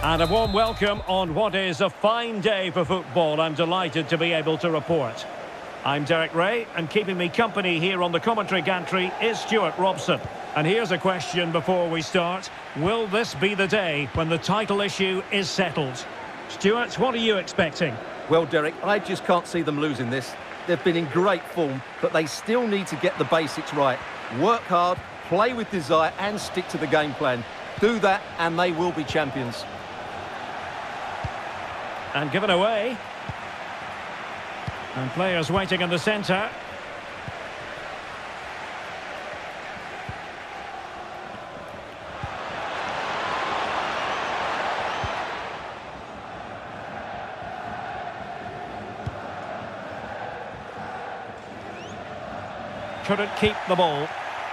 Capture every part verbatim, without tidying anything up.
And a warm welcome on what is a fine day for football. I'm delighted to be able to report. I'm Derek Ray, and keeping me company here on the commentary gantry is Stuart Robson. And here's a question before we start. Will this be the day when the title issue is settled? Stuart, what are you expecting? Well, Derek, I just can't see them losing this. They've been in great form, but they still need to get the basics right. Work hard, play with desire, and stick to the game plan. Do that, and they will be champions. And given away. And players waiting in the centre. Couldn't keep the ball.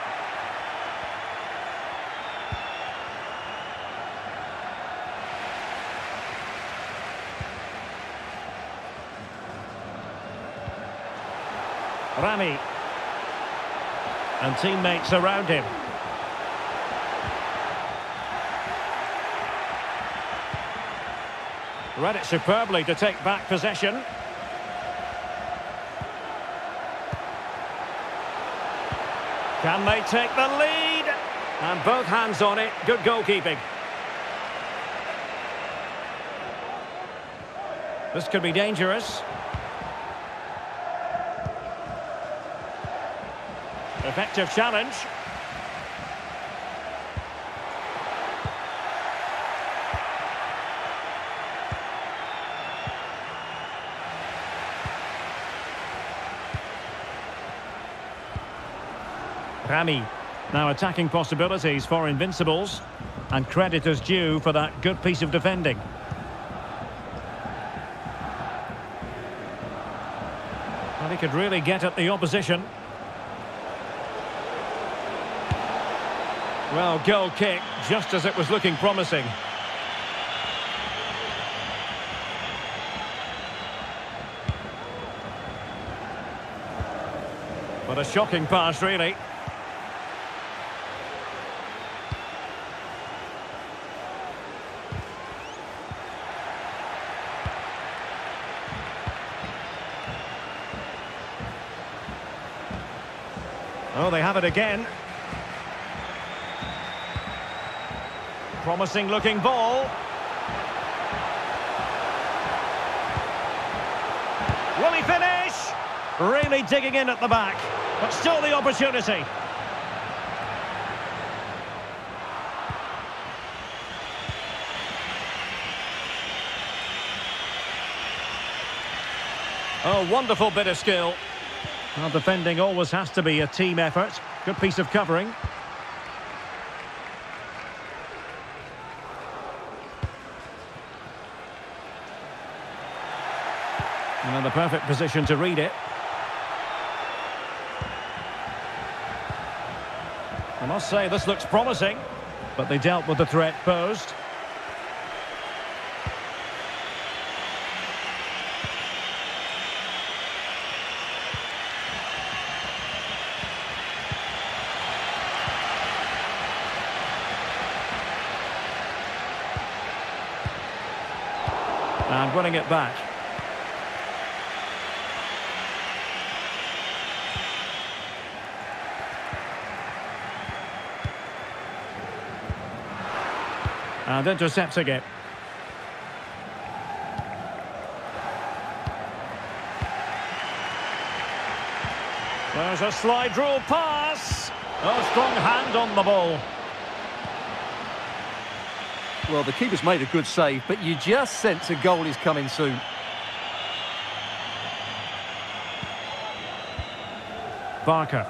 Rami. And teammates around him. Read it superbly to take back possession. Can they take the lead? And both hands on it. Good goalkeeping. This could be dangerous. Effective challenge. Rami. Now attacking possibilities for Invincibles. And credit is due for that good piece of defending. Well, he could really get at the opposition. Well, goal kick, just as it was looking promising. What a shocking pass, really. Oh, they have it again. Promising looking ball. Will he finish? Really digging in at the back, but still the opportunity. Oh, wonderful bit of skill. Well, defending always has to be a team effort. Good piece of covering. And in the perfect position to read it. I must say, this looks promising, but they dealt with the threat posed. And winning it back. And intercepting it. There's a slide rule pass. A strong hand on the ball. Well, the keeper's made a good save, but you just sense a goal is coming soon. Barker.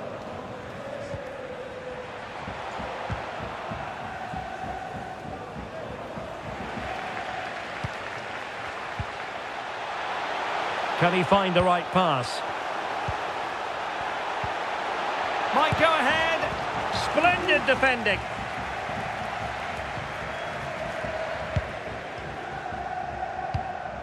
Can he find the right pass? Might go ahead. Splendid defending.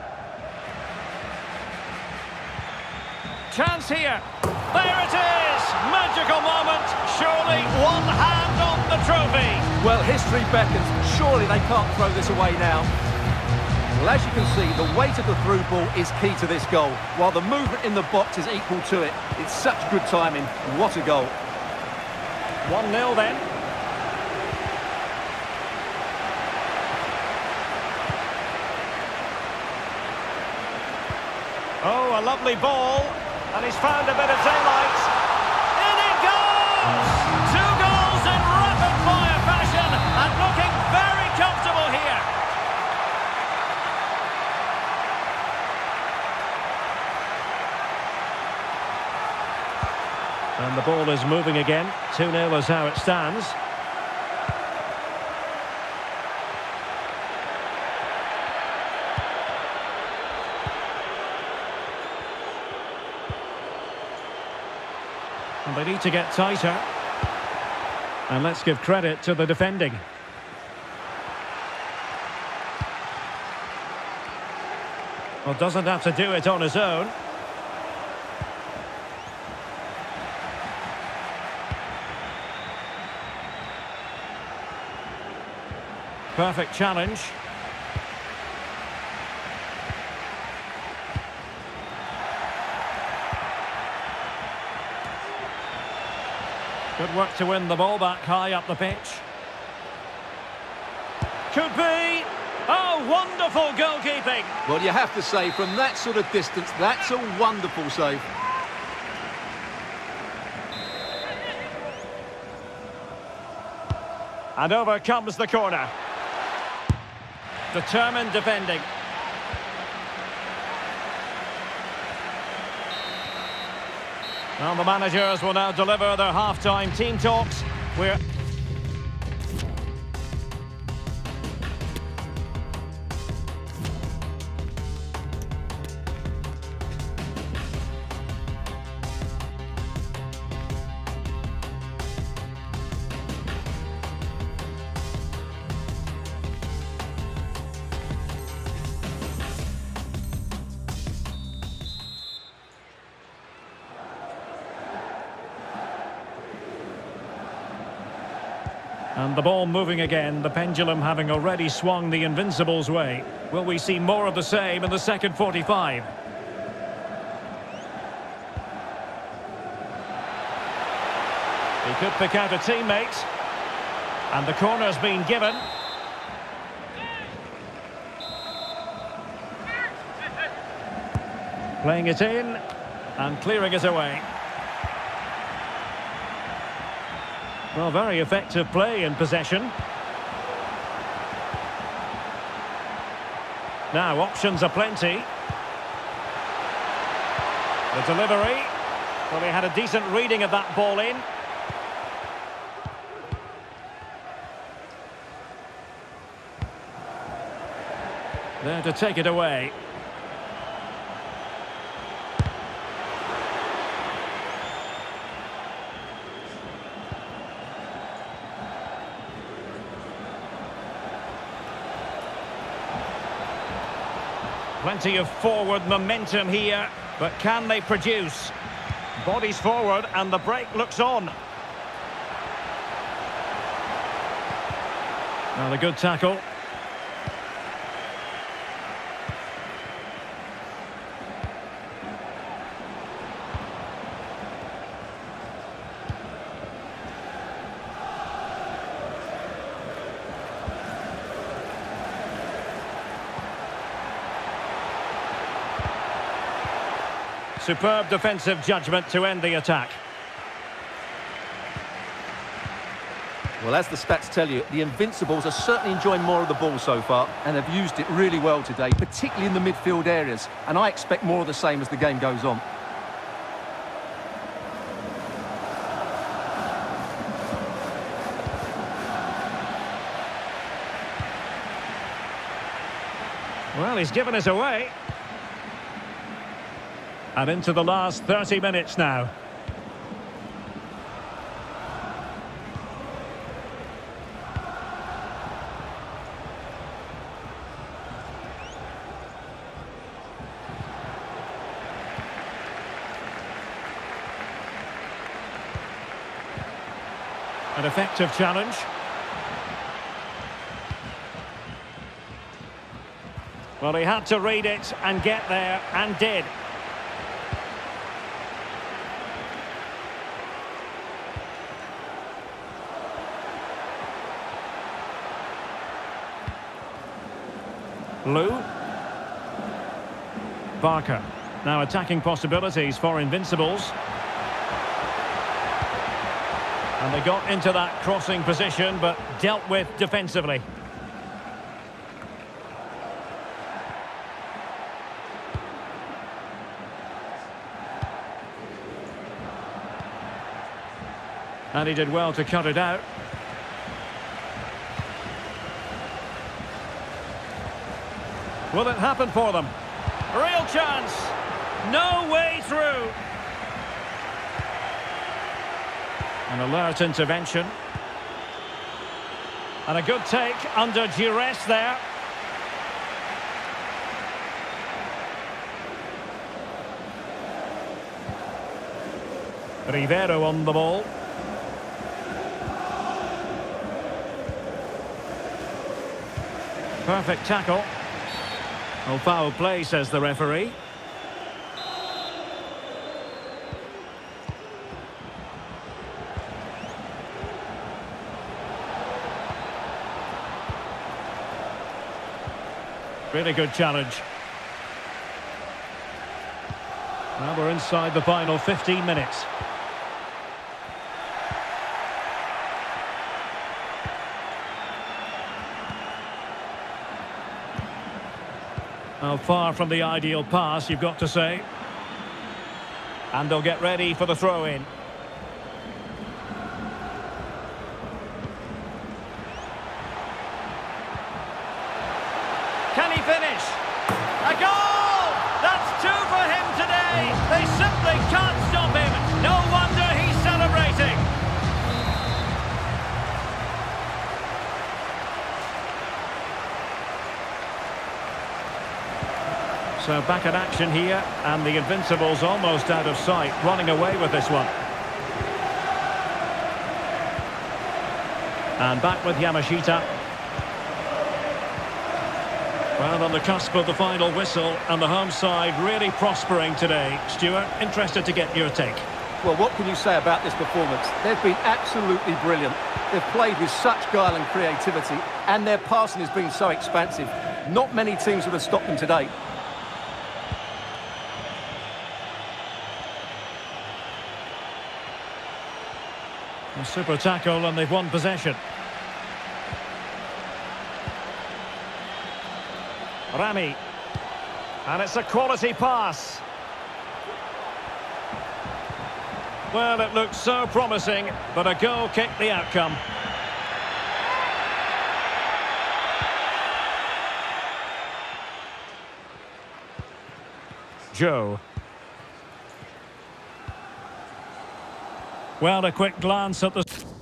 Chance here. There it is. magical moment. Surely one hand on the trophy. Well, history beckons. Surely they can't throw this away now. Well, as you can see, the weight of the through ball is key to this goal, while the movement in the box is equal to it. It's such good timing. What a goal. one nil then. Oh, a lovely ball. And he's found a bit of daylight. In it goes! Two goals in rapid-fire fashion, and looking very comfortable here. And the ball is moving again. two nil is how it stands. And they need to get tighter. And let's give credit to the defending. Well, doesn't have to do it on his own. Perfect challenge. Good work to win the ball back high up the pitch. Could be. Oh, wonderful goalkeeping. Well, you have to say, from that sort of distance, that's a wonderful save. And over comes the corner. Determined defending. Well, the managers will now deliver their half-time team talks. We're... And the ball moving again, the pendulum having already swung the Invincibles' way. Will we see more of the same in the second forty-five? He could pick out a teammate. And the corner's been given. Playing it in and clearing it away. Well, very effective play in possession. Now, options are plenty. The delivery. Well, he had a decent reading of that ball in. There to take it away. Plenty of forward momentum here, but can they produce? Bodies forward and the break looks on. Now the good tackle. Superb defensive judgment to end the attack. Well, as the stats tell you, the Invincibles are certainly enjoying more of the ball so far and have used it really well today, particularly in the midfield areas. And I expect more of the same as the game goes on. Well, he's given us away. And into the last thirty minutes now. An effective challenge. Well, he had to read it and get there, and did. Lou. Barker. Now attacking possibilities for Invincibles. And they got into that crossing position, but dealt with defensively. And he did well to cut it out. Will it happen for them? Real chance. No way through. An alert intervention. And a good take under duress there. Rivero on the ball. Perfect tackle. Oh, foul play, says the referee. Really good challenge. Now we're inside the final fifteen minutes. Well, far from the ideal pass, you've got to say. And they'll get ready for the throw-in. Can he finish? A goal! That's two for him today! They simply can't stop him! No wonder he's celebrating! So back in action here, and the Invincibles almost out of sight, running away with this one. And back with Yamashita. Well, on the cusp of the final whistle, and the home side really prospering today. Stuart, interested to get your take. Well, what can you say about this performance? They've been absolutely brilliant. They've played with such guile and creativity, and their passing has been so expansive. Not many teams would have stopped them today. A super tackle, and they've won possession. Rami. And it's a quality pass. Well, it looked so promising, but a goal kicked the outcome. Joe. Well, a quick glance at the...